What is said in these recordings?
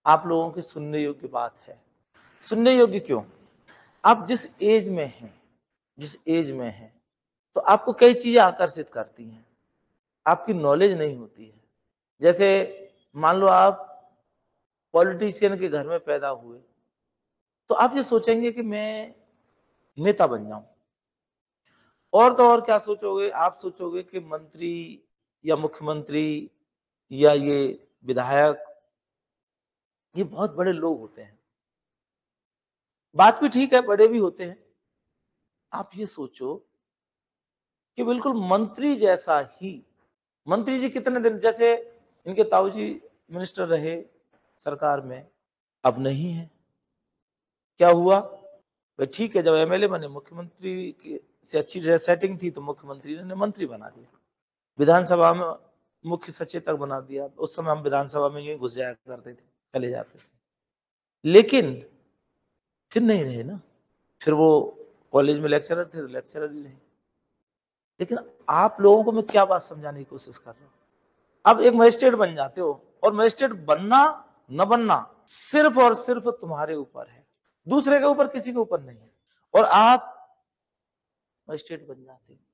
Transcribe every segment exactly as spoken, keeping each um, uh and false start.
आप लोगों की सुनने योग्य बात है। सुनने योग्य क्यों? आप जिस एज में हैं, जिस एज में हैं, तो आपको कई चीजें आकर्षित करती हैं, आपकी नॉलेज नहीं होती है। जैसे मान लो आप पॉलिटिशियन के घर में पैदा हुए, तो आप ये सोचेंगे कि मैं नेता बन जाऊं। और तो और क्या सोचोगे? आप सोचोगे कि मंत्री या मुख्यमंत्री या ये विधायक, ये बहुत बड़े लोग होते हैं। बात भी ठीक है, बड़े भी होते हैं। आप ये सोचो कि बिल्कुल मंत्री जैसा ही, मंत्री जी कितने दिन, जैसे इनके ताऊ जी मिनिस्टर रहे सरकार में, अब नहीं है। क्या हुआ भाई? ठीक है, जब एमएलए बने, मुख्यमंत्री की से अच्छी सेटिंग थी तो मुख्यमंत्री ने मंत्री बना दिया, विधानसभा में मुख्य सचेतक बना दिया। उस समय हम विधानसभा में यूं ही घुस जाया करते थे, चले जाते थे, लेकिन फिर नहीं रहे ना। फिर वो कॉलेज में लेक्चरर थे तो लेक्चरर ही रहे। लेकिन आप लोगों को मैं क्या बात समझाने की कोशिश कर रहा हूं, अब एक मजिस्ट्रेट बन जाते हो, और मजिस्ट्रेट बनना न बनना सिर्फ और सिर्फ तुम्हारे ऊपर है, दूसरे के ऊपर, किसी के ऊपर नहीं है। और आप मजिस्ट्रेट बन जाते हो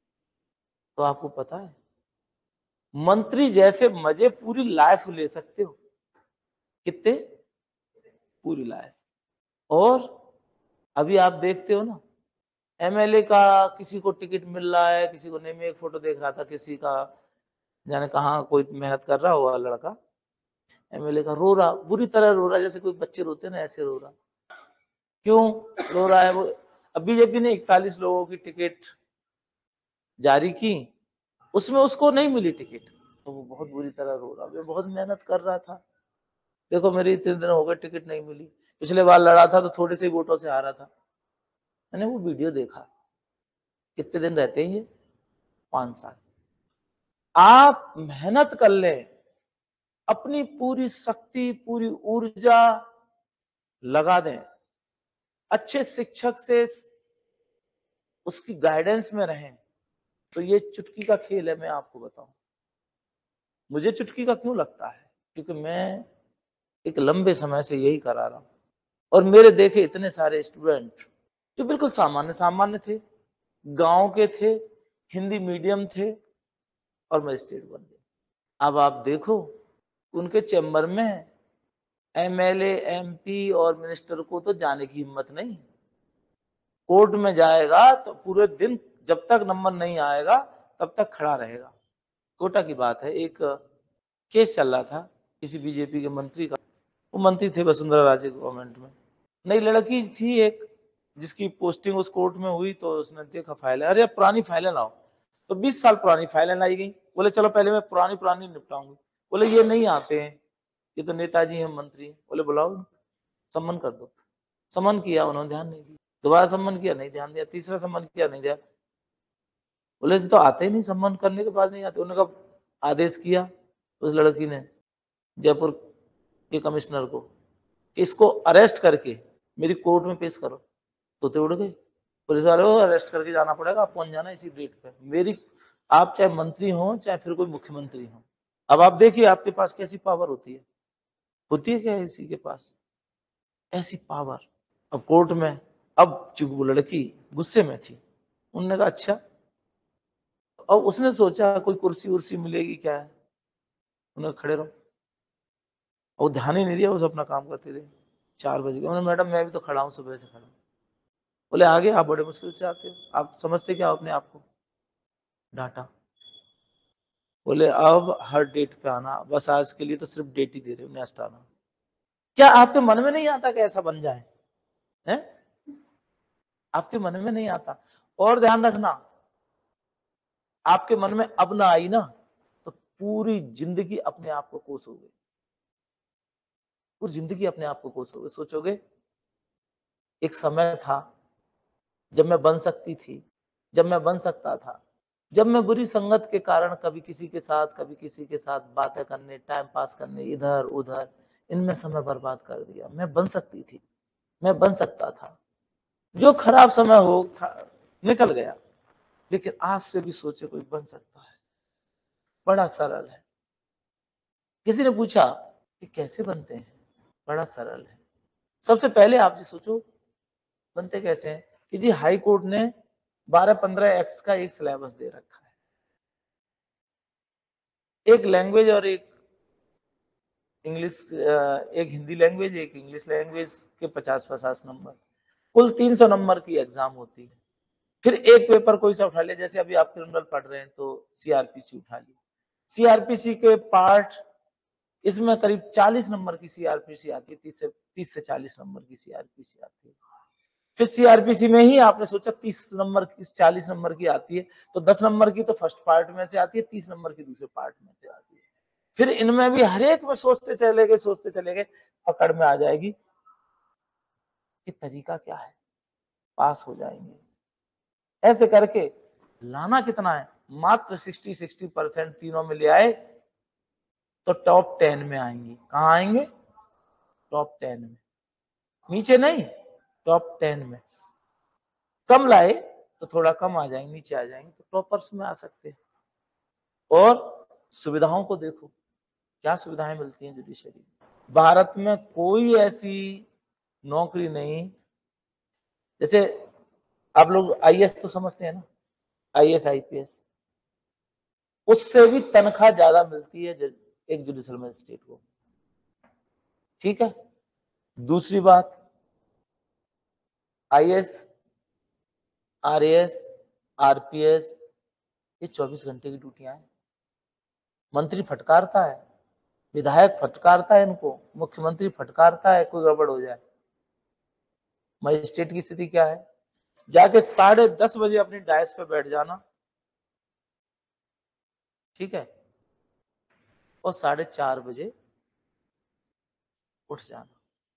तो आपको पता है, मंत्री जैसे मजे पूरी लाइफ ले सकते हो। कितने? पूरी लाइफ। और अभी आप देखते हो ना, एमएलए का किसी को टिकट मिल रहा है, किसी को नहीं। मैं एक फोटो देख रहा था, किसी का जाने कहाँ कोई मेहनत कर रहा हुआ लड़का, एमएलए का रो रहा, बुरी तरह रो रहा, जैसे कोई बच्चे रोते ना, ऐसे रो रहा। क्यों रो रहा है वो? अब बीजेपी ने इकतालीस लोगों की टिकट जारी की, उसमें उसको नहीं मिली टिकट, तो वो बहुत बुरी तरह रो रहा। मैं बहुत मेहनत कर रहा था, देखो मेरी इतने दिन हो गए टिकट नहीं मिली, पिछले बार लड़ा था तो थोड़े से वोटों से हारा था। मैंने वो वीडियो देखा। कितने दिन रहते हैं ये? पांच साल। आप मेहनत कर ले, अपनी पूरी शक्ति, पूरी ऊर्जा लगा दें, अच्छे शिक्षक से उसकी गाइडेंस में रहें, तो ये चुटकी का खेल है। मैं आपको बताऊं, मुझे चुटकी का क्यों लगता है, क्योंकि मैं एक लंबे समय से यही करा रहा हूं, और मेरे देखे इतने सारे स्टूडेंट जो बिल्कुल सामान्य सामान्य थे, गांव के थे, हिंदी मीडियम थे, और मजिस्ट्रेट बन गए। अब आप देखो, उनके चैम्बर में एमएलए, एमपी और मिनिस्टर को तो जाने की हिम्मत नहीं। कोर्ट में जाएगा तो पूरे दिन, जब तक नंबर नहीं आएगा तब तक खड़ा रहेगा। कोटा की बात है, एक केस चल रहा था किसी बीजेपी के मंत्री का, वो मंत्री थे वसुंधरा राजे गवर्नमेंट में। नई लड़की थी एक, जिसकी पोस्टिंग उस कोर्ट में हुई, तो उसने देखा फाइल, अरे पुरानी फाइलें लाओ, तो बीस साल पुरानी फाइलें लाई गई। बोले चलो पहले मैं पुरानी पुरानी निपटाऊंगी। बोले ये नहीं आते हैं, ये तो नेताजी हैं, मंत्री हैं। बोले बुलाओ, सम्मन कर दो। सम्मन किया, उन्होंने ध्यान नहीं दिया। दोबारा सम्मन किया, नहीं ध्यान दिया। तीसरा सम्मन किया, नहीं दिया। बोले तो आते ही नहीं, सम्मन करने के बाद नहीं आते। उन्होंने कहा, आदेश किया उस लड़की ने जयपुर के कमिश्नर को कि इसको अरेस्ट करके मेरी कोर्ट में पेश करो। तोते उड़ गए, पुलिस वाले को अरेस्ट करके जाना पड़ेगा, आप पहुंच जाना इसी डेट पे। मेरी, आप चाहे मंत्री हो चाहे फिर कोई मुख्यमंत्री हो, अब आप देखिए आपके पास कैसी पावर होती है। होती है क्या इसी के पास ऐसी पावर? अब कोर्ट में, अब चूंकि वो लड़की गुस्से में थी, उन्होंने कहा अच्छा, अब उसने सोचा कोई कुर्सी उर्सी मिलेगी क्या है, उन्हें खड़े रहो, और ध्यान ही नहीं दिया, उसे अपना काम करते रहे। चार बज गए, उन्होंने, मैडम मैं भी तो खड़ा हूं, सुबह से खड़ा हूं। बोले आगे आप बड़े मुश्किल से आते हो, आप समझते क्या हो अपने आप को? डाटा। बोले अब हर डेट पे आना, बस आज के लिए तो सिर्फ डेट ही दे रहे हो, नेक्स्ट आना। क्या आपके मन में नहीं आता कि ऐसा बन जाए? हैं? आपके मन में नहीं आता? और ध्यान रखना, आपके मन में अब ना आई ना, तो पूरी जिंदगी अपने आप को कोसोगे, पूरी जिंदगी अपने आप को कोसोगे। सोचोगे एक समय था जब मैं बन सकती थी, जब मैं बन सकता था, जब मैं बुरी संगत के कारण कभी किसी के साथ कभी किसी के साथ बातें करने, टाइम पास करने, इधर उधर, इनमें समय बर्बाद कर दिया। मैं बन सकती थी, मैं बन सकता था। जो खराब समय हो था, निकल गया। लेकिन आज से भी सोचे कोई बन सकता है, बड़ा सरल है। किसी ने पूछा कि कैसे बनते हैं, बड़ा सरल है। सबसे पहले आप जी सोचो बनते कैसे हैं कि जी हाई कोर्ट ने बारह पंद्रह एक्ट्स का एक सिलेबस दे रखा है, एक लैंग्वेज और एक इंग्लिश, एक हिंदी लैंग्वेज एक इंग्लिश लैंग्वेज के पचास पचास नंबर, कुल तीन सौ नंबर की एग्जाम होती है। फिर एक पेपर कोई सा उठा ले, जैसे अभी आप क्रिमिनल पढ़ रहे हैं तो सीआरपीसी उठा ली, सीआरपीसी के पार्ट, इसमें करीब चालीस नंबर की सीआरपीसी आती है, तीस से तीस से चालीस नंबर की सीआरपीसी आती है। फिर सीआरपीसी में ही आपने सोचा तीस नंबर की चालीस नंबर की आती है, तो दस नंबर की तो फर्स्ट पार्ट में से आती है, तीस नंबर की दूसरे पार्ट में से आती है। फिर इनमें भी हर एक में सोचते चले गए सोचते चले गए, पकड़ में आ जाएगी कि तरीका क्या है, पास हो जाएंगे। ऐसे करके लाना कितना है, मात्र सिक्सटी सिक्सटी परसेंट तीनों में ले आए तो टॉप टेन में आएंगे। कहां आएंगे? टॉप टेन में, नीचे नहीं, टॉप टेन में। कम लाए तो थोड़ा कम आ जाएंगे, नीचे आ जाएंगे तो टॉपर्स में आ सकते हैं। और सुविधाओं को देखो, क्या सुविधाएं मिलती हैं जुडिशरी में। भारत में कोई ऐसी नौकरी नहीं, जैसे आप लोग आईएएस तो समझते हैं ना, आईएएस आईपीएस, उससे भी तनख्वाह ज्यादा मिलती है एक जुडिशल मजिस्ट्रेट को। ठीक है। दूसरी बात, आईएएस, आरएएस, आरपीएस, ये चौबीस घंटे की ड्यूटियां हैं। मंत्री फटकारता है, विधायक फटकारता है इनको, मुख्यमंत्री फटकारता है कोई गड़बड़ हो जाए। मजिस्ट्रेट की स्थिति क्या है, जाके साढ़े दस बजे अपनी डायस पे बैठ जाना, ठीक है, और साढ़े चार बजे उठ जाना।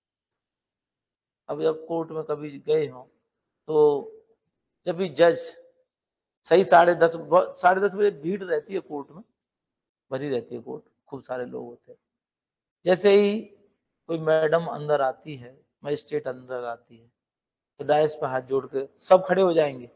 अब जब कोर्ट में कभी गए हो तो जब भी जज सही साढ़े दस साढ़े दस बजे भीड़ रहती है कोर्ट में, भरी रहती है कोर्ट, खूब सारे लोग होते हैं। जैसे ही कोई मैडम अंदर आती है, मजिस्ट्रेट अंदर आती है, तो डायस पे हाथ जोड़ के सब खड़े हो जाएंगे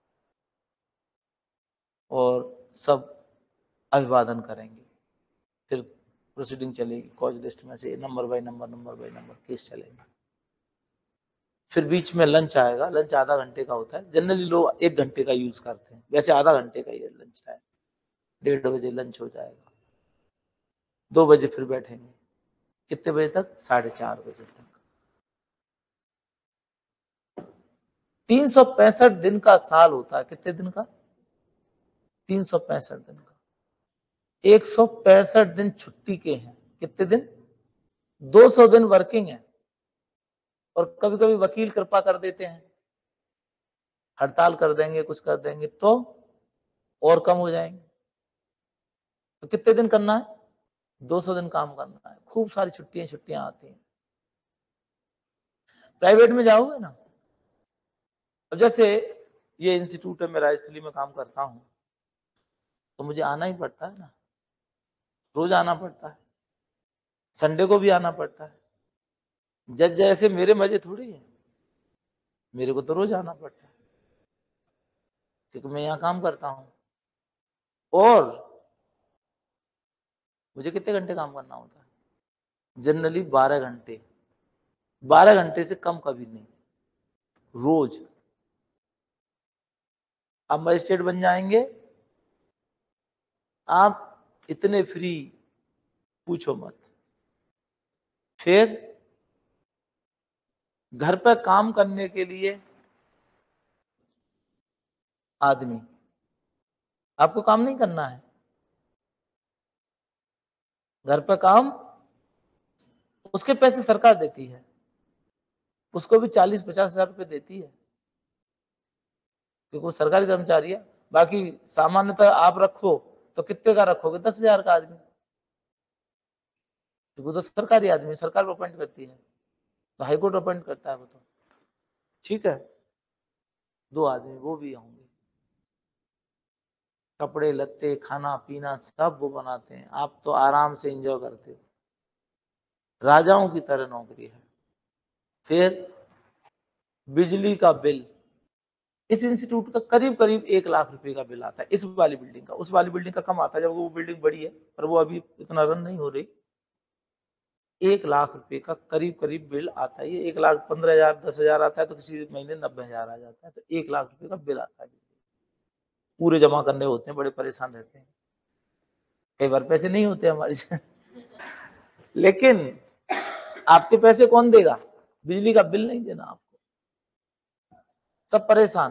और सब अभिवादन करेंगे। फिर प्रोसीडिंग चलेगी, कॉज लिस्ट में से number by number number by number case चलेगा। फिर बीच में लंच आएगा, लंच आधा घंटे का होता है, जनरली लोग एक घंटे का यूज करते हैं, वैसे आधा घंटे का ही लंच टाइम। डेढ़ बजे लंच हो जाएगा, दो बजे फिर बैठेंगे, कितने बजे तक? साढ़े चार बजे तक। तीन सौ पैंसठ दिन का साल होता है, कितने दिन का? तीन सौ पैंसठ दिन का। एक सौ पैंसठ दिन छुट्टी के हैं, कितने दिन? दो सौ दिन वर्किंग है। और कभी कभी वकील कृपा कर देते हैं, हड़ताल कर देंगे, कुछ कर देंगे तो और कम हो जाएंगे। तो कितने दिन करना है? दो सौ दिन काम करना है। खूब सारी छुट्टियां छुट्टियां आती हैं। प्राइवेट में जाओगे ना, अब जैसे ये इंस्टीट्यूट है, मैं राजस्थली में काम करता हूं, तो मुझे आना ही पड़ता है ना, रोज आना पड़ता है, संडे को भी आना पड़ता है। जज जैसे मेरे मजे थोड़ी है, मेरे को तो रोज आना पड़ता है क्योंकि मैं यहाँ काम करता हूँ। और मुझे कितने घंटे काम करना होता है? जनरली बारह घंटे, बारह घंटे से कम कभी नहीं, रोज। आप मजिस्ट्रेट बन जाएंगे, आप इतने फ्री पूछो मत। फिर घर पर काम करने के लिए आदमी, आपको काम नहीं करना है, घर पर काम, उसके पैसे सरकार देती है, उसको भी चालीस पचास हजार रुपए देती है क्योंकि वो सरकारी कर्मचारी है। बाकी सामान्यतः आप रखो तो कितने का रखोगे? दस हजार का आदमी, क्योंकि वो तो सरकारी आदमी, सरकार अपॉइंट करती है, तो हाईकोर्ट अपॉइंट करता है वो तो। ठीक है, दो आदमी वो भी होंगे, कपड़े लत्ते खाना पीना सब वो बनाते हैं, आप तो आराम से एंजॉय करते हो, राजाओं की तरह नौकरी है। फिर बिजली का बिल, इस इंस्टीट्यूट का करीब करीब एक लाख रुपए का बिल आता है, इस वाली बिल्डिंग का। उस वाली बिल्डिंग का कम आता है जब वो बिल्डिंग बड़ी है, पर वो अभी इतना रन नहीं हो रही। एक लाख रुपए का करीब करीब बिल आता है। एक लाख पंद्रह हजार दस हजार आता है, तो किसी महीने नब्बे हजार आ जाता है, तो एक लाख रुपए का बिल आता है। पूरे जमा करने होते हैं, बड़े परेशान रहते हैं, कई बार पैसे नहीं होते हमारे लेकिन आपके पैसे कौन देगा? बिजली का बिल नहीं देना आपको, सब परेशान।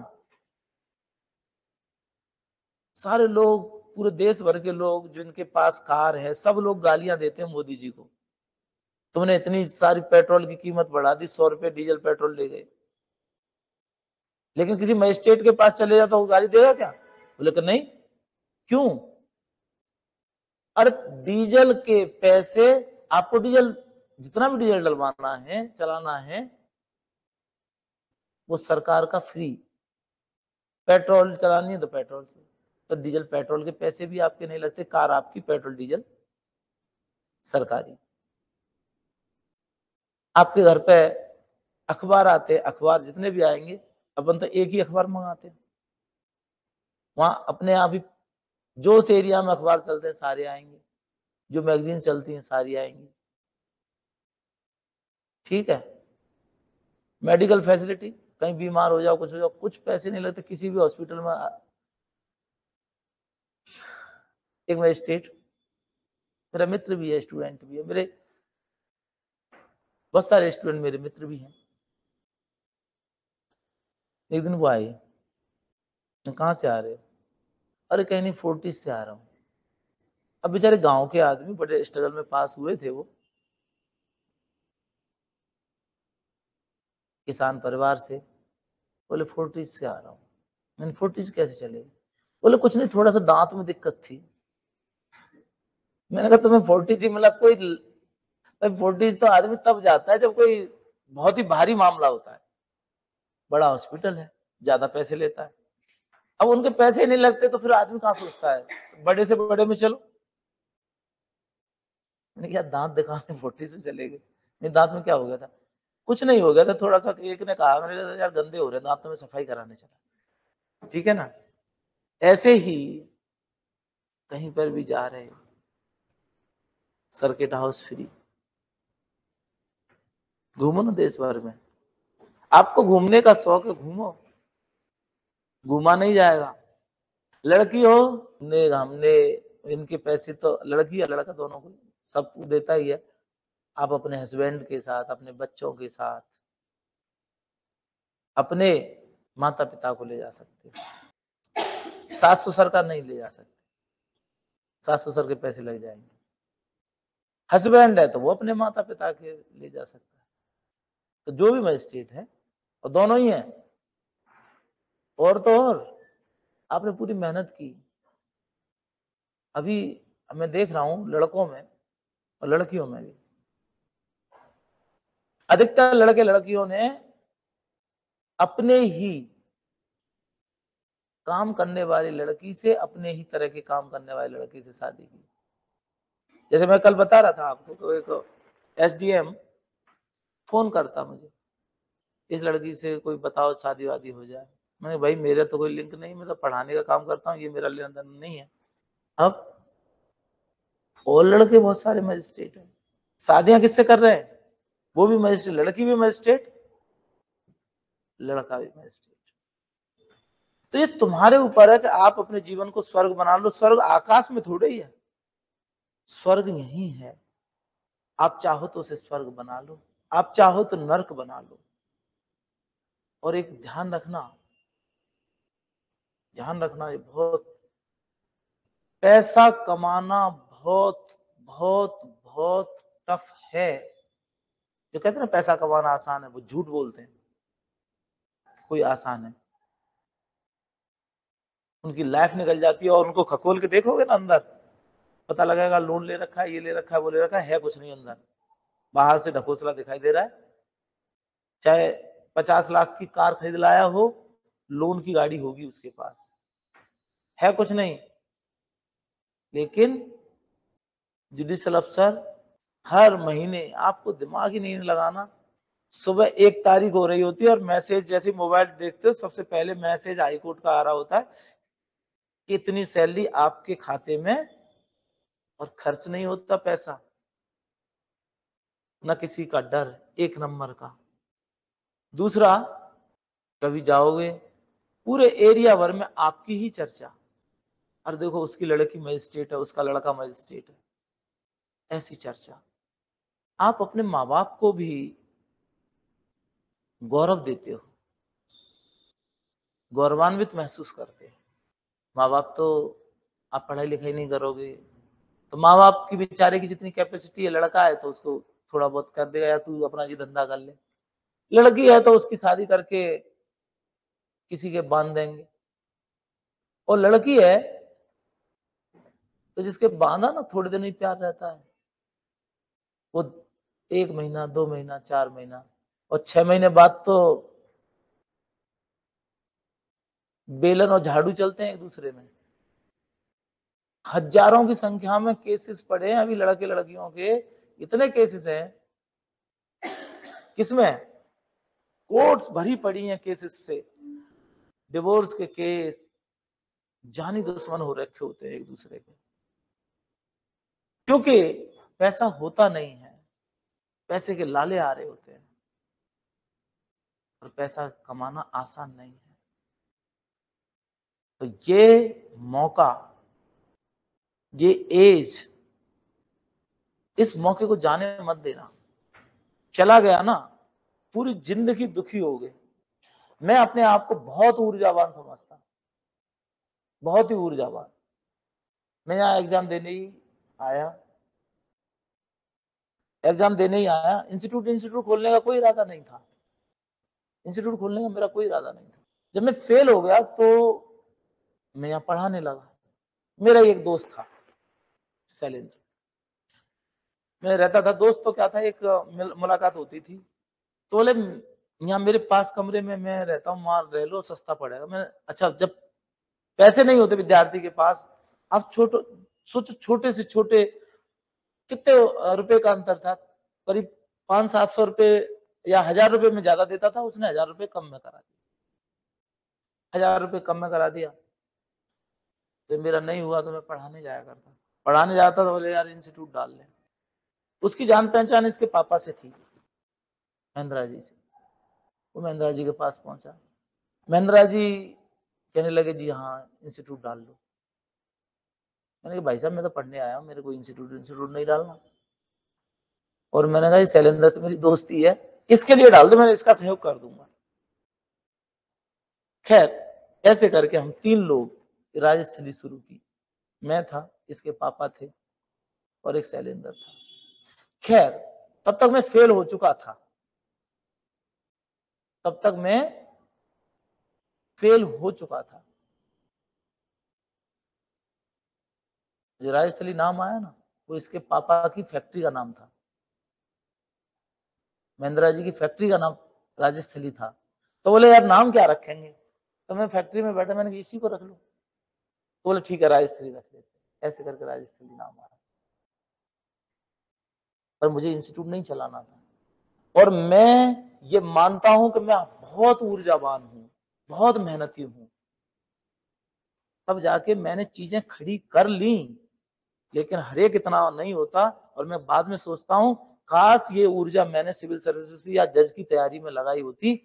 सारे लोग, पूरे देश भर के लोग जिनके पास कार है, सब लोग गालियां देते हैं मोदी जी को। तुमने इतनी सारी पेट्रोल की कीमत बढ़ा दी, सौ रुपए डीजल पेट्रोल ले गए। लेकिन किसी मजिस्ट्रेट के पास चले जाओ तो वो गाली देगा क्या? बोले कि नहीं। क्यों? अरे डीजल के पैसे, आपको डीजल, जितना भी डीजल डलवाना है, चलाना है, वो सरकार का फ्री। पेट्रोल चलानी है तो पेट्रोल से, तो डीजल पेट्रोल के पैसे भी आपके नहीं लगते, कार आपकी, पेट्रोल डीजल सरकारी। आपके घर पे अखबार आते, अखबार जितने भी आएंगे, अपन तो एक ही अखबार मंगाते हैं, वहां अपने आप ही जो उस एरिया में अखबार चलते हैं सारे आएंगे, जो मैगजीन चलती हैं सारी आएंगी। ठीक है। मेडिकल फैसिलिटी, कहीं बीमार हो जाओ, कुछ हो जाओ, कुछ पैसे नहीं लगते किसी भी हॉस्पिटल में। एक मजिस्ट्रेट, मेरा मित्र भी है, स्टूडेंट भी है, मेरे बहुत सारे स्टूडेंट मेरे मित्र भी हैं। एक दिन वो आए, कहाँ से आ रहे हो? अरे कहीं नहीं, फोर्टिस से आ रहा हूँ। अब बेचारे गांव के आदमी, बड़े स्ट्रगल में पास हुए थे वो, किसान परिवार से। बोले फोर्टिस से आ रहा हूँ। मैंने फोर्टिस कैसे चले? बोले कुछ नहीं, थोड़ा सा दांत में दिक्कत थी। मैंने कहा तुम्हें फोर्टिस ही मिला? कोई फोर्टिस तो आदमी तब जाता है जब कोई बहुत ही भारी मामला होता है, बड़ा हॉस्पिटल है, ज्यादा पैसे लेता है। अब उनके पैसे नहीं लगते तो फिर आदमी कहाँ सोचता है बड़े से बड़े में चलो। मैंने कहा दांत दिखाने फोर्टिस में चले गए। मेरे दांत में क्या हो गया था? कुछ नहीं हो गया था, थोड़ा सा, एक ने कहा, मैंने कहा यार गंदे हो रहे दांत, तो मैं सफाई कराने चला। ठीक है ना? ऐसे ही कहीं पर भी जा रहे, सर्किट हाउस फ्री, घूमो ना देश भर में। आपको घूमने का शौक है, घूमो, घूमा नहीं जाएगा। लड़की हो, हमने हमने इनके पैसे तो लड़की या लड़का दोनों को सब देता ही है। आप अपने हस्बैंड के साथ, अपने बच्चों के साथ, अपने माता पिता को ले जा सकते हो, सास ससुर का नहीं ले जा सकते, सास ससुर के पैसे लग जाएंगे। हस्बैंड है तो वो अपने माता पिता के ले जा सकता है। तो जो भी मजिस्ट्रेट है, और दोनों ही है, और तो और आपने पूरी मेहनत की। अभी मैं देख रहा हूं लड़कों में और लड़कियों में भी, अधिकतर लड़के लड़कियों ने अपने ही काम करने वाली लड़की से, अपने ही तरह के काम करने वाली लड़की से शादी की। जैसे मैं कल बता रहा था आपको, तो एक एसडीएम फोन करता मुझे, इस लड़की से कोई बताओ शादी वादी हो जाए। मैंने भाई मेरा तो कोई लिंक नहीं, मैं तो पढ़ाने का काम करता हूँ, ये मेरा लेन देन नहीं है। अब और लड़के बहुत सारे मजिस्ट्रेट हैं, शादियां किससे कर रहे हैं? वो भी मजिस्ट्रेट, लड़की भी मजिस्ट्रेट, लड़का भी मजिस्ट्रेट। तो ये तुम्हारे ऊपर है कि आप अपने जीवन को स्वर्ग बना लो। स्वर्ग आकाश में थोड़े ही है, स्वर्ग यही है। आप चाहो तो उसे स्वर्ग बना लो, आप चाहो तो नर्क बना लो। और एक ध्यान रखना, ध्यान रखना, ये बहुत, पैसा कमाना बहुत बहुत बहुत टफ है। जो कहते हैं ना पैसा कमाना आसान है, वो झूठ बोलते हैं, कोई आसान है। उनकी लाइफ निकल जाती है, और उनको खकोल के देखोगे ना अंदर, पता लगेगा लोन ले रखा है, ये ले रखा है, वो ले रखा है, है कुछ नहीं अंदर, बाहर से ढकोसला दिखाई दे रहा है। चाहे पचास लाख की कार खरीद लाया हो, लोन की गाड़ी होगी उसके पास, है कुछ नहीं। लेकिन जुडिशियल अफसर हर महीने, आपको दिमाग ही नहीं लगाना, सुबह एक तारीख हो रही होती है और मैसेज, जैसे मोबाइल देखते हो सबसे पहले मैसेज हाईकोर्ट का आ रहा होता है कि इतनी सैलरी आपके खाते में, और खर्च नहीं होता पैसा। न किसी का डर, एक नंबर का। दूसरा, कभी जाओगे पूरे एरिया भर में आपकी ही चर्चा, और देखो उसकी लड़की मजिस्ट्रेट है, उसका लड़का मजिस्ट्रेट है, ऐसी चर्चा। आप अपने माँ बाप को भी गौरव देते हो, गौरवान्वित महसूस करते हो। माँ बाप तो आप पढ़ाई लिखाई नहीं करोगे तो माँ बाप की बेचारे की जितनी कैपेसिटी है, लड़का है तो उसको थोड़ा बहुत कर देगा, या तू अपना ये धंधा कर ले। लड़की है तो उसकी शादी करके किसी के बांध देंगे। और लड़की है तो जिसके बांधा ना थोड़े दिन ही प्यार रहता है, वो एक महीना, दो महीना, चार महीना, और छह महीने बाद तो बेलन और झाड़ू चलते हैं एक दूसरे में। हजारों की संख्या में केसेस पड़े हैं अभी लड़के लड़कियों के, इतने केसेस हैं। किसमें? कोर्ट्स भरी पड़ी हैं केसेस से, डिवोर्स के केस। जानी दुश्मन हो रखे होते हैं एक दूसरे के, क्योंकि पैसा होता नहीं है, पैसे के लाले आ रहे होते हैं, और पैसा कमाना आसान नहीं है। तो ये मौका, ये एज, इस मौके को जाने मत देना। चला गया ना, पूरी जिंदगी दुखी हो गए। मैं अपने आप को बहुत ऊर्जावान समझता, बहुत ही ऊर्जावान। मैं यहाँ एग्जाम देने ही आया, एग्जाम देने ही आया। इंस्टीट्यूट इंस्टीट्यूट खोलने का कोई इरादा नहीं था, इंस्टीट्यूट खोलने का मेरा कोई इरादा नहीं था। जब मैं फेल हो गया तो मैं यहाँ पढ़ाने लगा। मेरा एक दोस्त था शैलेंद्र, मैं रहता था, दोस्त तो क्या था, एक मुलाकात होती थी तो बोले यहाँ मेरे पास कमरे में मैं रहता हूँ, वहां रह लो, सस्ता पड़ेगा। मैं अच्छा, जब पैसे नहीं होते विद्यार्थी के पास, अब छोटे सोचो, छोटे से छोटे कितने रुपए का अंतर था, करीब पांच सात सौ रुपए या हजार रुपए में ज्यादा देता था, उसने हजार रुपए कम में करा दिया, हजार रुपए कम में करा दिया। तो मेरा नहीं हुआ तो मैं पढ़ाने जाया करता, पढ़ाने जाता तो बोले यार इंस्टीट्यूट डाल ले। उसकी जान पहचान इसके पापा से थी, महेंद्रा जी से। वो महेंद्रा जी के पास पहुंचा, महेंद्रा जी कहने लगे जी हाँ इंस्टीट्यूट डाल लो। मैंने कहा भाई साहब मैं तो पढ़ने आया हूँ, मेरे को इंस्टीट्यूट इंस्टीट्यूट नहीं डालना। और मैंने कहा शैलेंद्र से मेरी दोस्ती है, इसके लिए डाल दो, मैंने इसका सहयोग कर दूंगा। खैर ऐसे करके हम तीन लोग राजस्थली शुरू की। मैं था, इसके पापा थे, और एक शैलेंद्र था। खैर तब तक मैं फेल हो चुका था, तब तक मैं फेल हो चुका था। जो राजस्थली नाम आया ना, वो इसके पापा की फैक्ट्री का नाम था। महेंद्रा जी की फैक्ट्री का नाम राजस्थली था। तो बोले यार नाम क्या रखेंगे, तो मैं फैक्ट्री में बैठा, मैंने इसी को रख लो। तो बोले ठीक है राजस्थली रख लेते। ऐसे करके राजस्थली नाम आया। पर मुझे इंस्टीट्यूट नहीं चलाना था, और मैं ये मानता हूं कि मैं बहुत ऊर्जावान हूं, बहुत मेहनती हूं। तब जाके मैंने चीजें खड़ी कर ली, लेकिन हर एक इतना नहीं होता। और मैं बाद में सोचता हूं काश ये ऊर्जा मैंने सिविल सर्विसेज या जज की तैयारी में लगाई होती,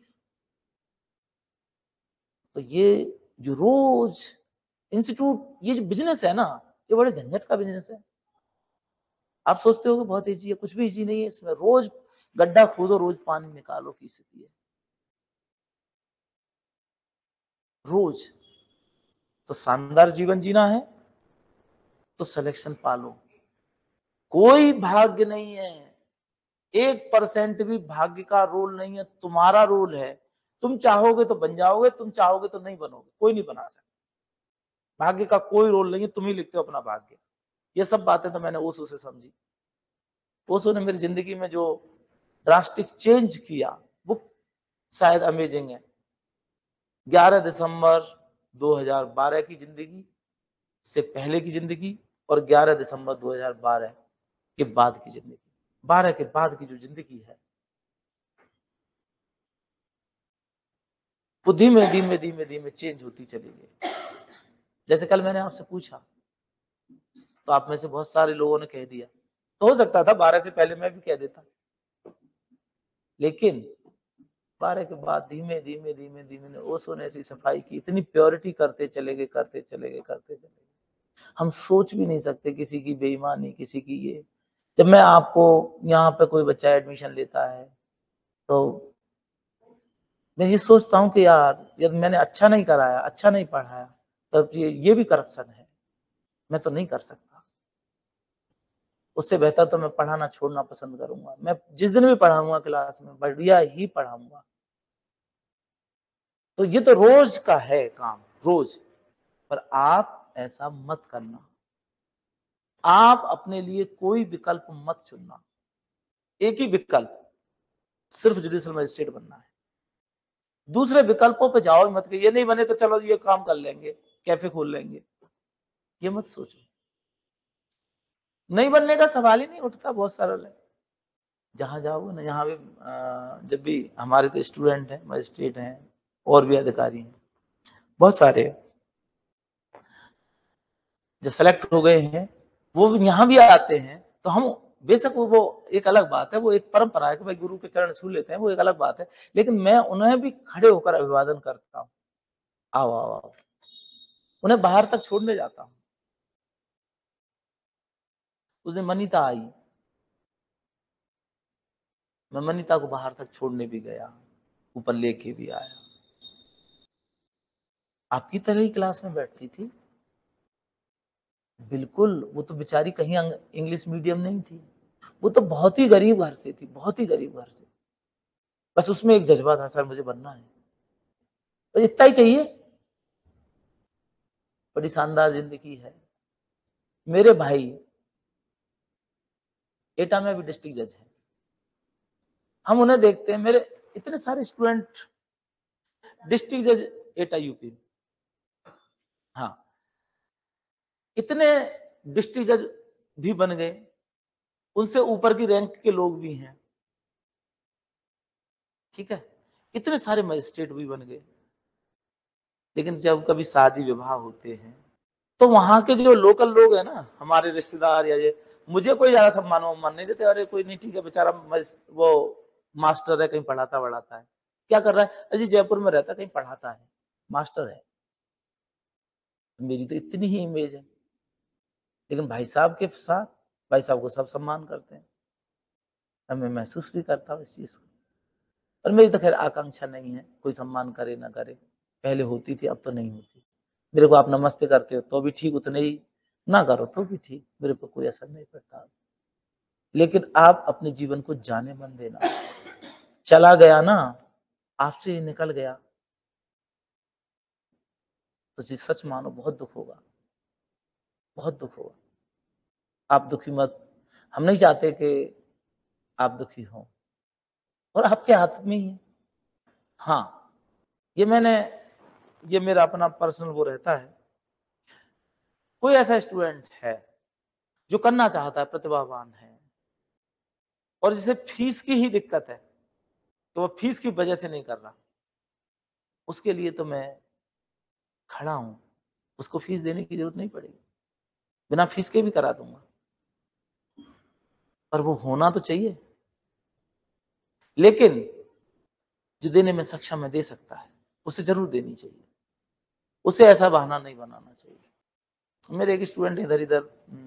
तो ये जो रोज इंस्टीट्यूट, ये जो बिजनेस है ना, ये बड़े झंझट का बिजनेस है। आप सोचते हो कि बहुत इजी है, कुछ भी इजी नहीं है इसमें। रोज गड्ढा खोदो, रोज पानी निकालो की स्थिति है, रोज। तो शानदार जीवन जीना है तो सिलेक्शन पालो। कोई भाग्य नहीं है, एक परसेंट भी भाग्य का रोल नहीं है, तुम्हारा रोल है। तुम चाहोगे तो बन जाओगे, तुम चाहोगे तो नहीं बनोगे, कोई नहीं बना सकता। भाग्य का कोई रोल नहीं है, तुम ही लिखते हो अपना भाग्य। ये सब बातें तो मैंने ओशो से समझी। ओशो ने मेरी जिंदगी में जो ड्रास्टिक चेंज किया वो शायद अमेजिंग है। ग्यारह दिसंबर दो हज़ार बारह की जिंदगी से पहले की जिंदगी, और ग्यारह दिसंबर दो हज़ार बारह के बाद की जिंदगी, बारह के बाद की जो जिंदगी है, वो धीमे धीमे धीमे धीमे चेंज होती चली गई। जैसे कल मैंने आपसे पूछा तो आप में से बहुत सारे लोगों ने कह दिया, तो हो सकता था बारह से पहले मैं भी कह देता, लेकिन बारह के बाद धीमे धीमे धीमे धीमे ओशो ने ऐसी सफाई की, इतनी प्योरिटी करते चले गए करते चले गए करते चले गए। हम सोच भी नहीं सकते किसी की बेईमानी, किसी की ये। जब मैं आपको यहाँ पे कोई बच्चा एडमिशन लेता है तो मैं ये सोचता हूँ कि यार जब मैंने अच्छा नहीं कराया, अच्छा नहीं पढ़ाया, तब ये ये भी करप्शन है, मैं तो नहीं कर सकता। उससे बेहतर तो मैं पढ़ाना छोड़ना पसंद करूंगा। मैं जिस दिन भी पढ़ाऊंगा क्लास में बढ़िया ही पढ़ाऊंगा। तो ये तो रोज का है काम, रोज। पर आप ऐसा मत करना। आप अपने लिए कोई विकल्प मत चुनना। एक ही विकल्प, सिर्फ जुडिशियल मजिस्ट्रेट बनना है। दूसरे विकल्पों पे जाओ मत कि ये नहीं बने तो चलो ये काम कर लेंगे, कैफे खोल लेंगे, ये मत सोचो। नहीं बनने का सवाल ही नहीं उठता, बहुत सरल है। जहां जाओगे ना, यहाँ भी जब भी हमारे तो स्टूडेंट हैं, मजिस्ट्रेट हैं और भी अधिकारी हैं बहुत सारे, जो सेलेक्ट हो गए हैं वो यहाँ भी आते हैं। तो हम बेशक वो वो एक अलग बात है, वो एक परंपरा है कि भाई गुरु के चरण छू लेते हैं, वो एक अलग बात है। लेकिन मैं उन्हें भी खड़े होकर अभिवादन करता हूँ, आओ आओ आओ, उन्हें बाहर तक छोड़ने जाता हूँ। उस दिन मनीता आई, मैं मनीता को बाहर तक छोड़ने भी गया, ऊपर लेके भी आया। आपकी तरह ही क्लास में बैठती थी, बिल्कुल। वो तो बेचारी कहीं इंग्लिश मीडियम नहीं थी, वो तो बहुत ही गरीब घर से थी, बहुत ही गरीब घर से। बस उसमें एक जज्बा था, सर मुझे बनना है, तो इतना ही चाहिए। बड़ी शानदार जिंदगी है। मेरे भाई एटा में भी डिस्ट्रिक्ट जज है, हम उन्हें देखते हैं। मेरे इतने सारे स्टूडेंट डिस्ट्रिक्ट जज एटा यूपी, हाँ, इतने डिस्ट्रिक्ट जज भी बन गए, उनसे ऊपर की रैंक के लोग भी हैं, ठीक है, इतने सारे मजिस्ट्रेट भी बन गए। लेकिन जब कभी शादी विवाह होते हैं तो वहां के जो लोकल लोग हैं ना, हमारे रिश्तेदार या ये, मुझे कोई ज्यादा सम्मान वम्मान नहीं देते। अरे कोई नहीं, ठीक है, बेचारा वो मास्टर है, कहीं पढ़ाता बढ़ाता है, क्या कर रहा है, अजी जयपुर में रहता, कहीं पढ़ाता है, मास्टर है। मेरी तो इतनी ही इमेज है, लेकिन भाई साहब के साथ, भाई साहब को सब सम्मान करते हैं। अब मैं महसूस भी करता हूँ इस चीज को। और मेरी तो खैर आकांक्षा नहीं है कोई सम्मान करे ना करे, पहले होती थी, अब तो नहीं होती। मेरे को आप नमस्ते करते हो तो भी ठीक, उतने ही, ना करो तो भी ठीक, मेरे को कोई असर नहीं पड़ता। लेकिन आप अपने जीवन को जाने मन देना। चला गया ना, आपसे ही निकल गया, तो जी सच मानो बहुत दुख होगा, बहुत दुख होगा। आप दुखी मत, हम नहीं चाहते कि आप दुखी हो, और आपके हाथ में ही है। हाँ, ये मैंने, ये मेरा अपना पर्सनल वो रहता है। कोई ऐसा स्टूडेंट है जो करना चाहता है, प्रतिभावान है, और जिसे फीस की ही दिक्कत है, तो वो फीस की वजह से नहीं कर रहा, उसके लिए तो मैं खड़ा हूं। उसको फीस देने की जरूरत नहीं पड़ेगी, बिना फीस के भी करा दूंगा, पर वो होना तो चाहिए। लेकिन जो देने में सक्षम है, दे सकता है, उसे जरूर देनी चाहिए, उसे ऐसा बहाना नहीं बनाना चाहिए। मेरे एक स्टूडेंट इधर इधर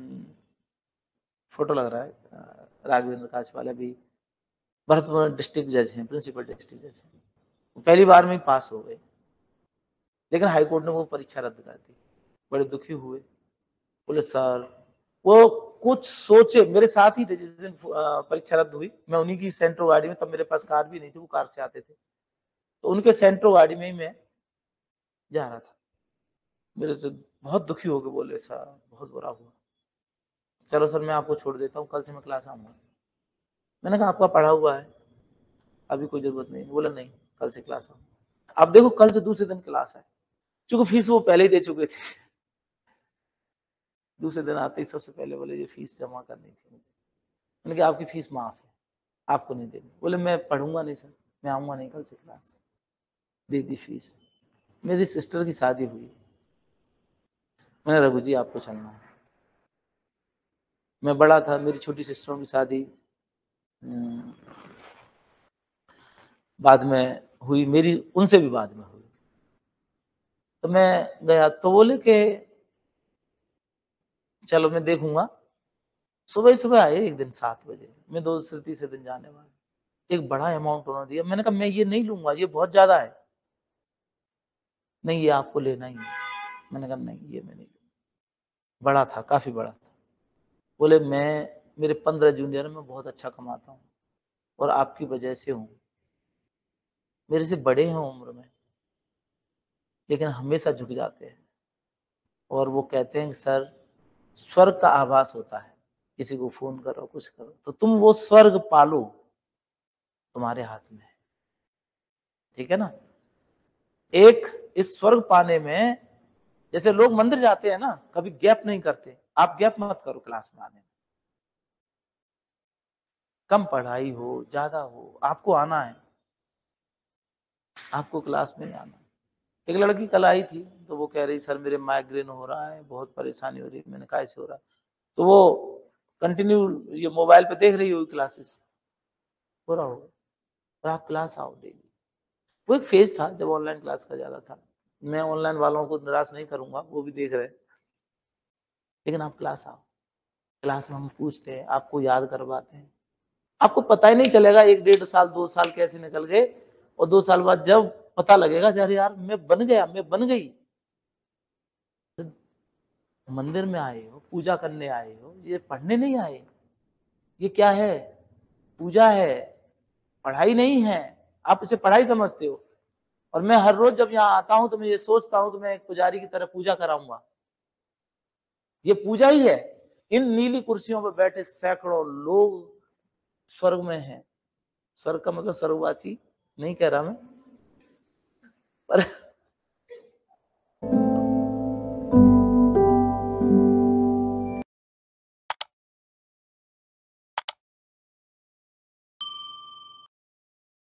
फोटो लग रहा है, राघवेंद्र काछवाल, भी भरतपुर डिस्ट्रिक्ट जज हैं, प्रिंसिपल डिस्ट्रिक्ट जज हैं, पहली बार में पास हो गए, लेकिन हाईकोर्ट ने वो परीक्षा रद्द कर दी। बड़े दुखी हुए, बोले सर, वो कुछ सोचे, मेरे साथ ही थे जिस दिन परीक्षा रद्द हुई, मैं उन्हीं की सेंट्रो गाड़ी में, तब मेरे पास कार भी नहीं थी, वो कार से आते थे, तो उनके सेंट्रो गाड़ी में ही मैं जा रहा था। मेरे से बहुत दुखी हो गए, बोले सर बहुत बुरा हुआ, चलो सर मैं आपको छोड़ देता हूँ, कल से मैं क्लास आऊंगा। मैंने कहा आपका पढ़ा हुआ है, अभी कोई जरूरत नहीं। बोला नहीं, कल से क्लास आऊंगा। अब देखो, कल से दूसरे दिन क्लास है, क्योंकि फीस वो पहले ही दे चुके थे। दूसरे दिन आते ही सबसे पहले बोले ये फीस जमा करनी थी मुझे। मैंने कहा आपकी फीस माफ है, आपको नहीं देनी। बोले मैं पढ़ूंगा नहीं सर, मैं आऊंगा नहीं कल से क्लास। दे दी फीस। मेरी सिस्टर की शादी हुई, मैंने रघु जी आपको चलना है। मैं बड़ा था, मेरी छोटी सिस्टरों की शादी बाद में हुई मेरी, उनसे भी बाद में हुई। तो मैं गया तो बोले कि चलो मैं देखूंगा। सुबह ही सुबह आए एक दिन सात बजे, मैं दो से तीसरे दिन जाने वाला, एक बड़ा अमाउंट उन्होंने दिया। मैंने कहा मैं ये नहीं लूंगा, ये बहुत ज्यादा है। नहीं ये आपको लेना ही है। मैंने कहा नहीं ये मैं नहीं लूंगा। बड़ा था, काफी बड़ा था। बोले मैं, मेरे पंद्रह जूनियर में बहुत अच्छा कमाता हूँ और आपकी वजह से हूँ, मेरे से बड़े हैं उम्र में लेकिन हमेशा झुक जाते हैं और वो कहते हैं कि सर स्वर्ग का आभास होता है, किसी को फोन करो कुछ करो तो तुम वो स्वर्ग पालो, तुम्हारे हाथ में है। ठीक है ना। एक इस स्वर्ग पाने में, जैसे लोग मंदिर जाते हैं ना, कभी गैप नहीं करते, आप गैप मत करो क्लास में आने में। कम पढ़ाई हो ज्यादा हो, आपको आना है, आपको क्लास में नहीं आना। एक लड़की कल आई थी तो वो कह रही सर मेरे माइग्रेन हो रहा है, बहुत परेशानी हो रही है। मैंने कहा ऐसे हो रहा है, तो वो कंटिन्यू ये मोबाइल पे देख रही हुई क्लासेस, हो रहा होगा। और आप क्लास आओ डेली। वो एक फेज था जब ऑनलाइन क्लास का ज्यादा था। मैं ऑनलाइन वालों को निराश नहीं करूंगा, वो भी देख रहे हैं, लेकिन आप क्लास आओ। क्लास में हम पूछते हैं, आपको याद करवाते हैं, आपको पता ही नहीं चलेगा एक डेढ़ साल दो साल कैसे निकल गए। और दो साल बाद जब पता लगेगा अरे यार मैं बन गया, मैं बन गई। तो मंदिर में आए हो, पूजा करने आए हो, ये पढ़ने नहीं आए। ये क्या है? पूजा है, पढ़ाई नहीं है। आप इसे पढ़ाई समझते हो। और मैं हर रोज जब यहाँ आता हूं तो मैं ये सोचता हूं कि मैं एक पुजारी की तरह पूजा कराऊंगा। ये पूजा ही है। इन नीली कुर्सियों पर बैठे सैकड़ों लोग स्वर्ग में हैं। स्वर्ग का मतलब स्वर्गवासी नहीं कह रहा मैं, पर